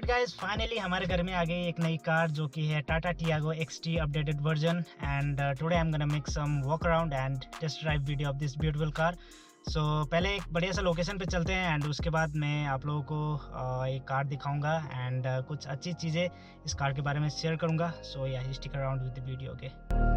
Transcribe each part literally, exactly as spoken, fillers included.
Alright guys, finally हमारे घर में आ गई एक नई कार जो कि है Tata Tiago XT updated version. And today I am gonna make some walk around and test drive video of this beautiful car. So पहले एक बढ़िया सा लोकेशन पे चलते हैं एंड उसके बाद मैं आप लोगों को uh, एक कार दिखाऊंगा एंड uh, कुछ अच्छी चीज़ें इस कार के बारे में शेयर करूंगा। So yeah stick around with the video. Okay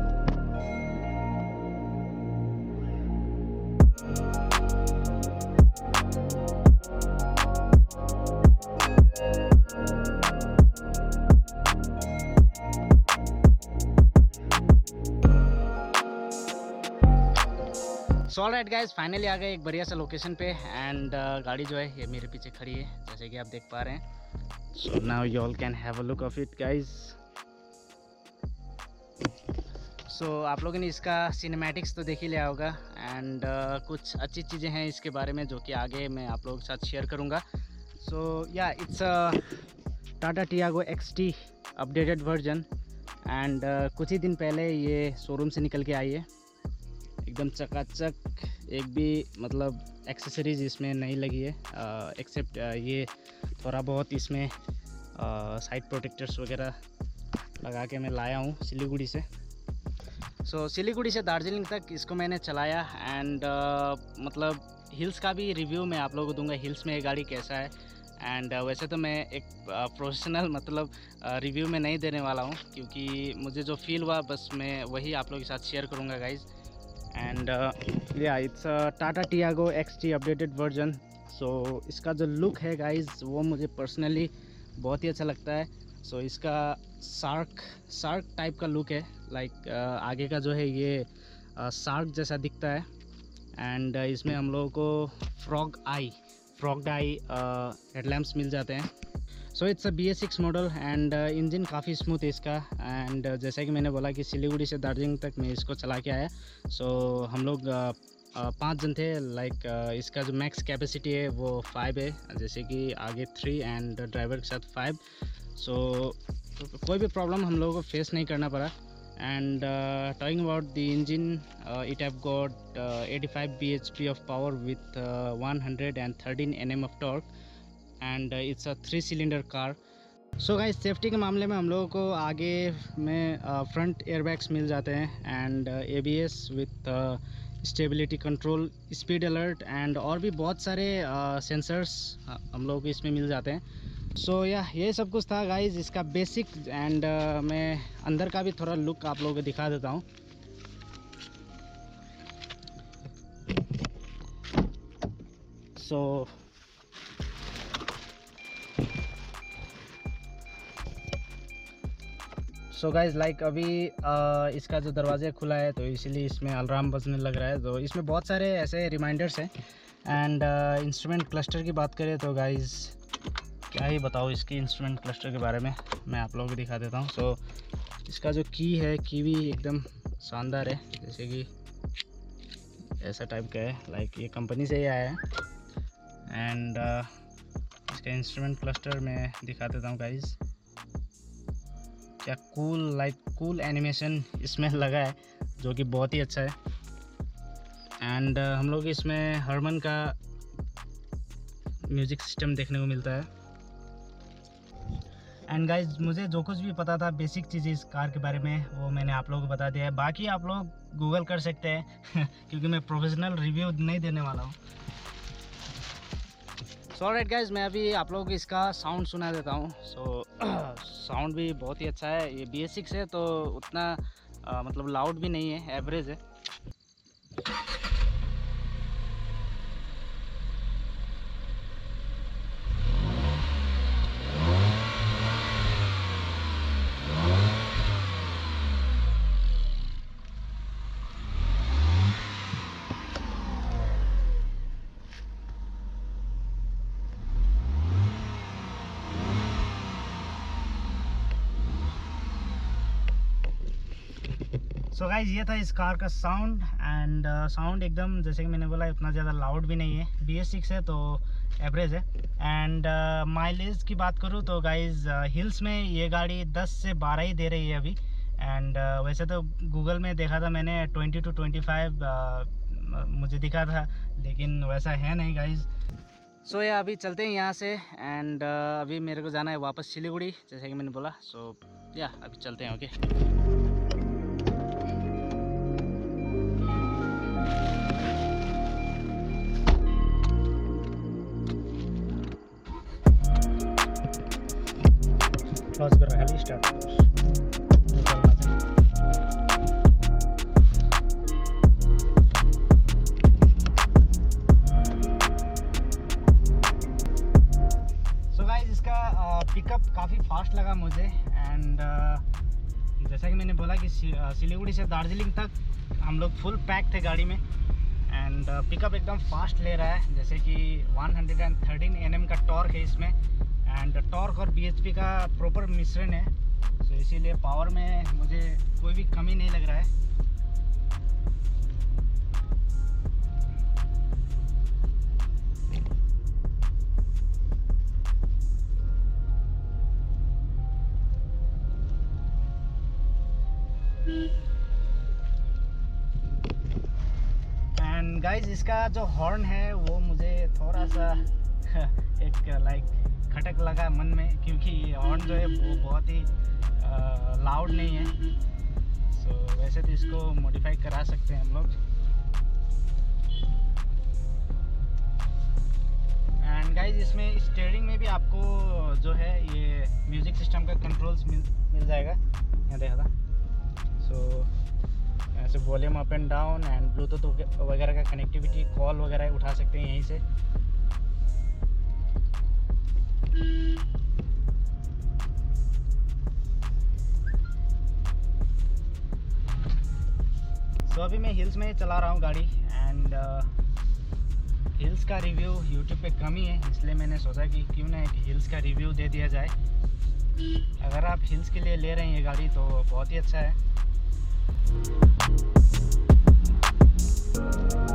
so alright guys, finally आ गए एक बढ़िया सा लोकेशन पे एंड uh, गाड़ी जो है ये मेरे पीछे खड़ी है जैसे कि आप देख पा रहे हैं। So now you all can have a look of it guys. So आप लोगों ने इसका सिनेमैटिक्स तो देख ही लिया होगा एंड uh, कुछ अच्छी चीज़ें हैं इसके बारे में जो कि आगे मैं आप लोगों के साथ शेयर करूँगा। So yeah it's Tata Tiago XT updated version and कुछ ही दिन पहले ये शोरूम से निकल के आई है, एकदम चकाचक। एक भी मतलब एक्सेसरीज इसमें नहीं लगी है एक्सेप्ट uh, uh, ये थोड़ा बहुत इसमें साइड uh, प्रोटेक्टर्स वगैरह लगा के मैं लाया हूँ सिलीगुड़ी से। सो so, सिलीगुड़ी से दार्जिलिंग तक इसको मैंने चलाया एंड uh, मतलब हिल्स का भी रिव्यू मैं आप लोगों को दूंगा, हिल्स में ये गाड़ी कैसा है। एंड uh, वैसे तो मैं एक प्रोफेशनल uh, मतलब रिव्यू uh, में नहीं देने वाला हूँ क्योंकि मुझे जो फील हुआ बस मैं वही आप लोगों के साथ शेयर करूँगा guys. And yeah it's Tata Tiago XT updated version. So इसका जो लुक है गाइज वो मुझे पर्सनली बहुत ही अच्छा लगता है। सो so, इसका शार्क शार्क टाइप का लुक है, लाइक like, uh, आगे का जो है ये शार्क uh, जैसा दिखता है एंड uh, इसमें हम लोगों को frog eye frog eye headlamps मिल जाते हैं। So it's a B S six model and engine काफ़ी स्मूथ है इसका एंड uh, जैसा कि मैंने बोला कि सिलीगुड़ी से दार्जिलिंग तक मैं इसको चला के आया। सो so, हम लोग uh, uh, पाँच जन थे, लाइक like, uh, इसका जो मैक्स कैपेसिटी है वो फाइव है, जैसे कि आगे थ्री एंड ड्राइवर के साथ फाइव। सो so, कोई भी प्रॉब्लम हम लोगों को फेस नहीं करना पड़ा। And talking about the engine, it have got eighty five B H P of power with one hundred thirteen N M of torque and it's a three cylinder car. So guys, safety के मामले में हम लोगों को आगे में front airbags मिल जाते हैं and A B S with stability control, speed alert and और भी बहुत सारे सेंसर्स uh, हम लोगों को इसमें मिल जाते हैं। सो so, या yeah, ये सब कुछ था गाइस इसका बेसिक एंड uh, मैं अंदर का भी थोड़ा लुक आप लोगों को दिखा देता हूँ। So so, so guys like अभी आ, इसका जो दरवाज़ा खुला है तो इसीलिए इसमें अलार्म बजने लग रहा है। तो इसमें बहुत सारे ऐसे रिमाइंडर्स हैं एंड इंस्ट्रूमेंट क्लस्टर की बात करें तो गाइज क्या ही बताओ इसकी इंस्ट्रूमेंट क्लस्टर के बारे में, मैं आप लोगों को दिखा देता हूँ। सो so, इसका जो की है की भी एकदम शानदार है, जैसे कि ऐसा टाइप का है, लाइक ये कंपनी से ही आया है। एंड uh, इसका इंस्ट्रूमेंट क्लस्टर मैं दिखा देता हूँ गाइज, क्या कूल लाइक कूल एनिमेशन इसमें लगा है जो कि बहुत ही अच्छा है। एंड uh, हम लोग इसमें हरमन का म्यूज़िक सिस्टम देखने को मिलता है। एंड गाइज मुझे जो कुछ भी पता था बेसिक चीज़ें इस कार के बारे में वो मैंने आप लोगों को बता दिया है, बाकी आप लोग गूगल कर सकते हैं क्योंकि मैं प्रोफेशनल रिव्यू नहीं देने वाला हूँ। सो ऑलराइट गाइज, मैं अभी आप लोगों को इसका साउंड सुना देता हूँ। सो साउंड भी बहुत ही अच्छा है, ये बी एस सिक्स है तो उतना आ, मतलब लाउड भी नहीं है, एवरेज है। सो so गाइज ये था इस कार का साउंड एंड साउंड एकदम जैसे कि मैंने बोला उतना ज़्यादा लाउड भी नहीं है, बी एस सिक्स है तो एवरेज है। एंड माइलेज uh, की बात करूँ तो गाइज हिल्स uh, में ये गाड़ी दस से बारह ही दे रही है अभी। एंड uh, वैसे तो गूगल में देखा था मैंने ट्वेंटी टू ट्वेंटी फाइव मुझे दिखा था, लेकिन वैसा है नहीं गाइज। सो या अभी चलते हैं यहाँ से एंड uh, अभी मेरे को जाना है वापस सिलीगुड़ी, जैसे कि मैंने बोला। सो so, या अभी चलते हैं। ओके क्लोज कर रहा है, स्टार्ट पिकअप काफ़ी फास्ट लगा मुझे एंड uh, जैसा कि मैंने बोला कि सिलीगुड़ी से दार्जिलिंग तक हम लोग फुल पैक थे गाड़ी में एंड पिकअप uh, एकदम फास्ट ले रहा है, जैसे कि वन थर्टीन एन एम का टॉर्क है इसमें एंड टॉर्क और बी एच पी का प्रॉपर मिश्रण है। सो so, इसीलिए पावर में मुझे कोई भी कमी नहीं लग रहा है। एंड गाइज इसका जो हॉर्न है वो मुझे थोड़ा सा एक लाइक खटक लगा मन में, क्योंकि ये हॉर्न जो है वो बहुत ही लाउड नहीं है। सो so, वैसे तो इसको मॉडिफाई करा सकते हैं हम लोग। एंड गाइज इसमें स्टीयरिंग में भी आपको जो है ये म्यूज़िक सिस्टम का कंट्रोल्स मिल मिल जाएगा, यहाँ देखा था। सो ऐसे volume up and down and Bluetooth वगैरह का कनेक्टिविटी, कॉल वगैरह उठा सकते हैं यहीं से। सो so, अभी मैं हिल्स में चला रहा हूँ गाड़ी एंड हिल्स का रिव्यू यूट्यूब पे कम ही है, इसलिए मैंने सोचा कि क्यों ना एक हिल्स का रिव्यू दे दिया जाए। अगर आप हिल्स के लिए ले रहे हैं ये गाड़ी तो बहुत ही अच्छा है।